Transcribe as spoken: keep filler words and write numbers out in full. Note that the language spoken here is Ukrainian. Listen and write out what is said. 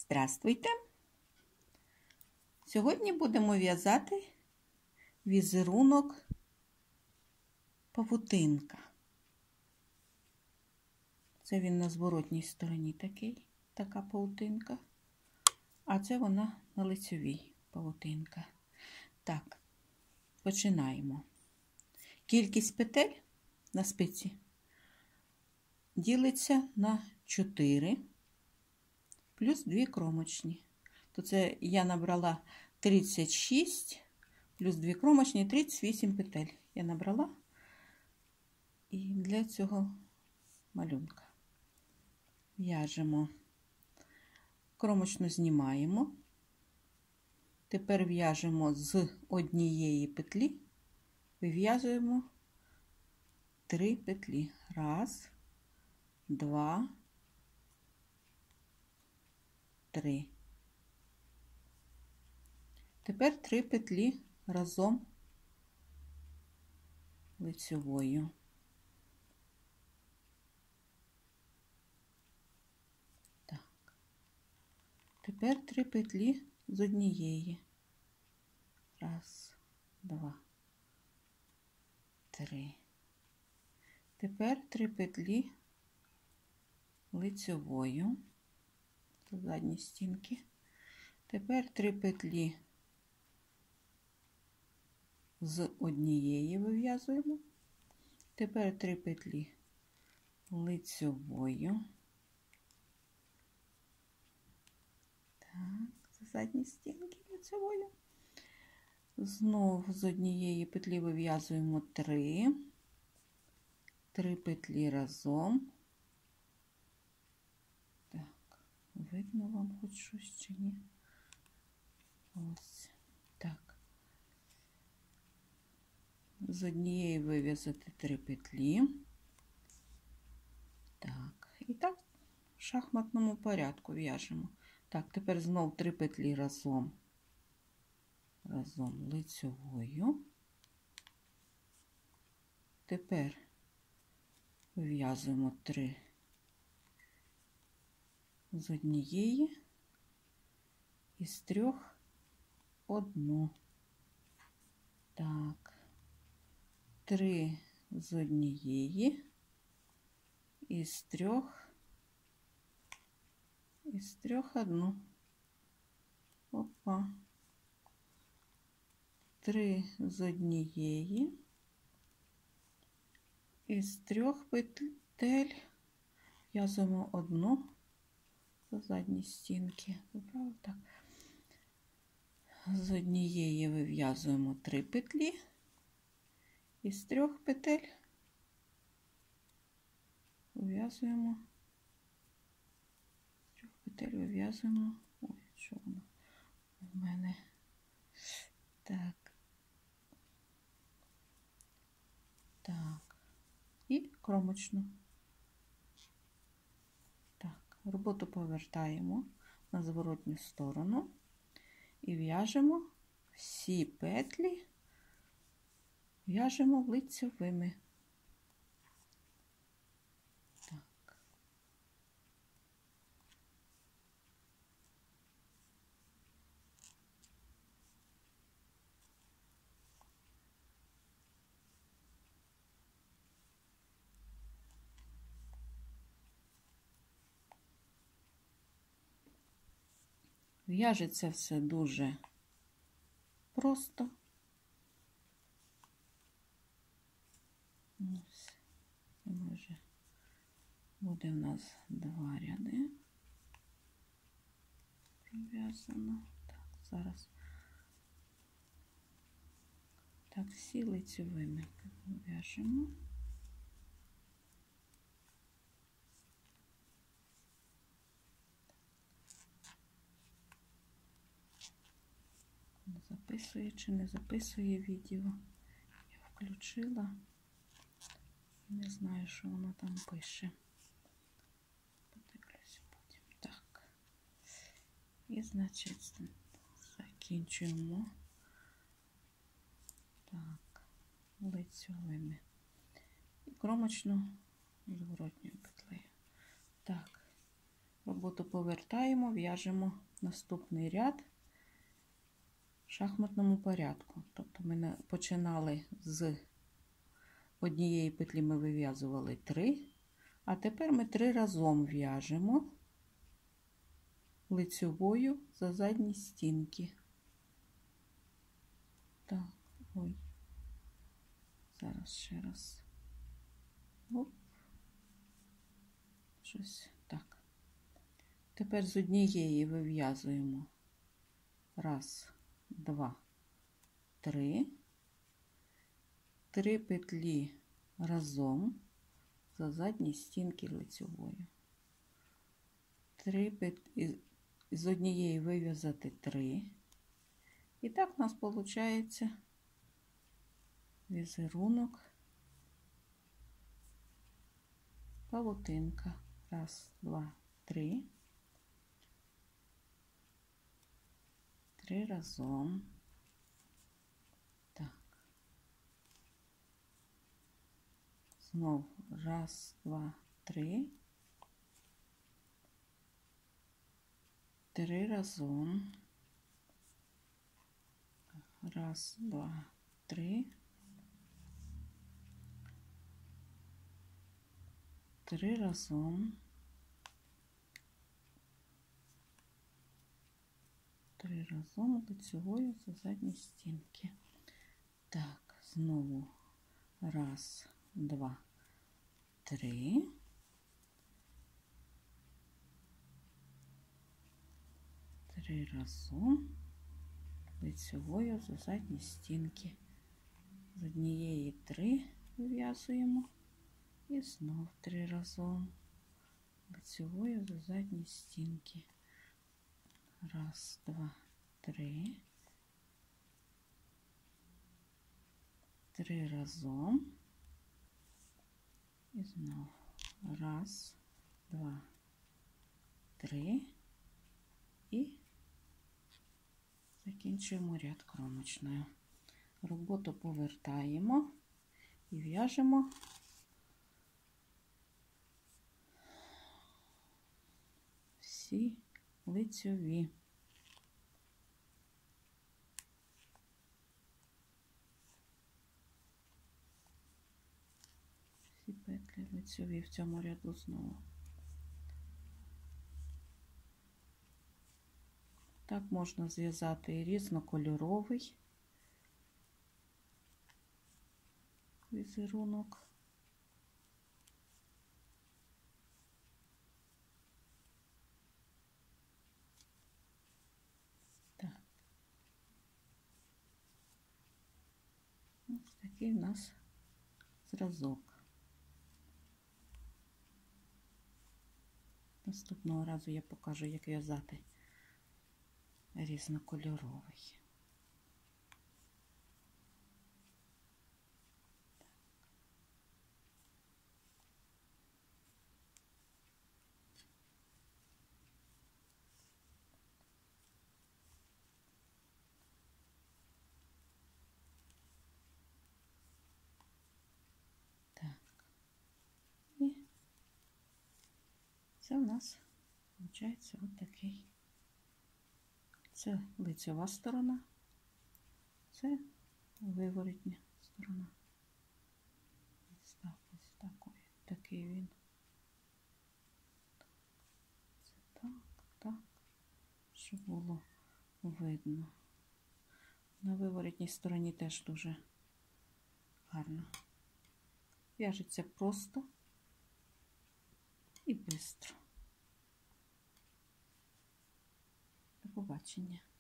Здравствуйте! Сьогодні будемо в'язати візерунок павутинка. Це він на зворотній стороні такий, така павутинка, а це вона на лицевій павутинка. Так, починаємо. Кількість петель на спиці ділиться на чотири плюс дві кромочні. То це я набрала тридцять шість плюс дві кромочні, тридцять вісім петель я набрала і для цього малюнка. В'яжемо, кромочну знімаємо, тепер в'яжемо з однієї петлі, вив'язуємо три петлі. Раз, два, три. Тепер три петлі разом лицевою. Так. Тепер три петлі з однієї. Раз, два, три. Тепер три петлі лицевою до задньої стінки. Тепер три петлі з однієї вив'язуємо. Тепер три петлі лицевою. Так, з задньої стінки лицевою. Знову з однієї петлі вив'язуємо три. Три петлі разом. Так, видно вам хоч щось чи ні? Ось так. З однієї вив'язати три петлі. Так, і так в шахматному порядку в'яжемо. Так, тепер знов три петлі разом. Разом лицевою. Тепер вив'язуємо три з однієї і з трьох одну. Так, три з однієї і з трьох і з трьох одну. Опа. Три з однієї і з трьох петель в'язуємо одну до задньої стінки. Правильно? Так. З однієї вив'язуємо три петлі і з трьох петель вив'язуємо з трьох петель вив'язуємо. Ой, що воно в мене? Так. Так. І кромочну. Так, роботу повертаємо на зворотню сторону і в'яжемо всі петлі, в'яжемо лицевими. Так. В'яжеться все дуже просто. Ось. Вже буде в нас два ряди пров'язано. Так, зараз так, всі лицевими в'яжемо. Записує чи не записує відео. Я включила. Не знаю, що воно там пише. Подивлюся потім. Так. І, значить, закінчуємо. Так, лицевими. І кромочну зворотньою петлею. Так. Роботу повертаємо, в'яжемо наступний ряд в шахматному порядку. Тобто ми починали з однієї петлі, ми вив'язували три, а тепер ми три разом в'яжемо лицьовою за задні стінки. Так, ой, зараз ще раз. Оп. Щось так. Тепер з однієї вив'язуємо раз, два, три, три петлі разом за задні стінки лицьовою. Три петлі, з однієї вив'язати три. І так у нас виходить візерунок павутинка. Раз, два, три. Три разом. Так. Знов раз, два, три. Три разом. Раз, два, три. Три разом. Три разом лицьовою за задні стінки. Так, знову раз, два, три. Три разом лицьовою за задні стінки. З однієї три вив'язуємо і знов три разом лицьовою за задні стінки. Раз, два, три. Три разом. І знов. Раз, два, три. І закінчуємо ряд кромочною. Роботу повертаємо і в'яжемо всі лицьові. Всі петлі лицьові в цьому ряду знову. Так можна зв'язати і різнокольоровий візерунок. Так. Ось такий у нас зразок. Наступного разу я покажу, як в'язати різнокольоровий. Так. І це у нас виходить ось такий. Це лицьова сторона, це виворотня сторона. Ось так, ось такий, такий він. Це так, так, щоб було видно. На виворотній стороні теж дуже гарно. В'яжеться просто і швидко. До побачення.